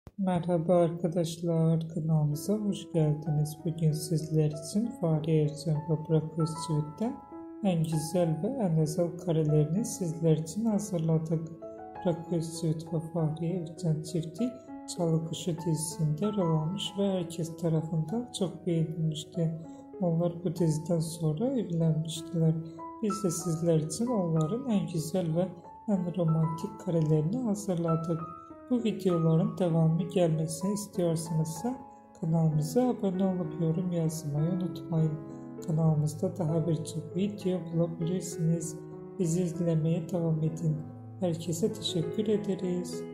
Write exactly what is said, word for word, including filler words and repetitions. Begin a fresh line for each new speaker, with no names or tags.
Merhaba arkadaşlar, kanalımıza hoş geldiniz. Bugün sizler için Fahriye, Evcen ve Burak Ozcivit'ten en güzel ve en özel karelerini sizler için hazırladık. Burak Ozcivit ve Fahriye Evcen çifti Çalı Kuşu dizisinde rol almış ve herkes tarafından çok beğenilmişti. Onlar bu diziden sonra evlenmiştiler. Biz de sizler için onların en güzel ve en romantik karelerini hazırladık. Bu videoların devamı gelmesini istiyorsanızsa kanalımıza abone olup yorum yazmayı unutmayın. Kanalımızda daha birçok video bulabilirsiniz. Bizi izlemeye devam edin. Herkese teşekkür ederiz.